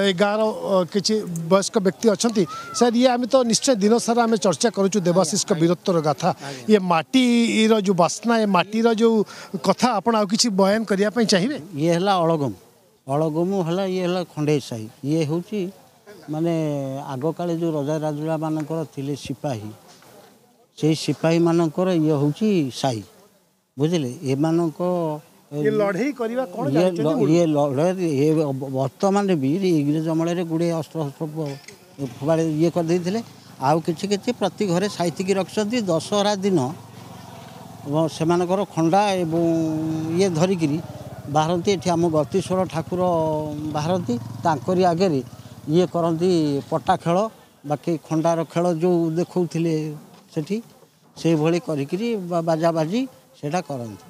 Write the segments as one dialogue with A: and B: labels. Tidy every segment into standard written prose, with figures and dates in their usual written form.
A: गाँव किसी वयस्क व्यक्ति अच्छा सर ये आम तो निश्चय दिन सारा आम चर्चा करूँ देवाशीष वीरत्वर गाथा ये माटीर जो बास्ना ये माटीर जो कथा आप बयान करने चाहिए
B: ये है अड़गम अड़गम है ये है खंडे साही ये हूँ माने आग काले जो रजा राजुड़ा मानकर थिले सिपाही से सिपाही मानकर ये हूँ साही बुझे
A: ये लड़ाई करवा कौन
B: ये लड़ाई ये वर्तमान भी इंग्रेज अमल गुड़े अस्त्र शस्त्र फोड़े ये करदे आउ कि प्रति घरे साइतिकी रखिंट दशहरा दिन से खंडा एवं ये धरिकी बाहरती ये आम गतीश्वर ठाकुर बाहरती तांकरी आगे ये करती पट्टा खेल बाकी खंडार खेल जो देखते सेठी से भली करी बाजा बाजी सेटा करती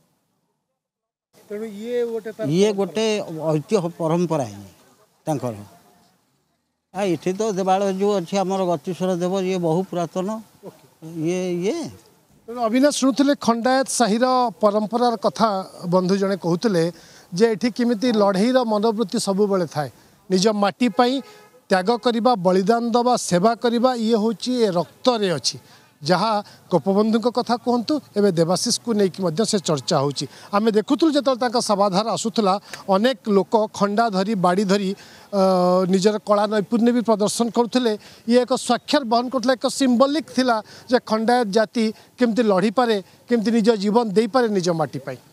B: ये गोटे ऐतिह्य परंपरा है ये तो देवालय जो अच्छे आमर गतीश्वर देव ये बहु पुरातन ये
A: अविनाश शुणुले खंडायत साहिर परंपरार कथा बंधु जड़े कहते जे ये किमिति लड़ईर मनोवृत्ति सब बेले थाए निज माटी त्याग करवा बलिदान दवा सेवा करवा ये हूँ रक्तरे अच्छी जहाँ गोपबंधु कथा कहतु एवं देवाशीष को लेकिन से चर्चा होची आमे देखुलु जो सभाधार आसूला अनेक लोक खंडा धरी बाड़ी धरी निजर कला नैपुण्य भी प्रदर्शन करुले ये एक स्वाक्षर बहन करता एक सिंबलिक थिला जे खंडायत जाति केमती लड़ी पारे केमती निज जीवन दे पारे निज माटी पाई।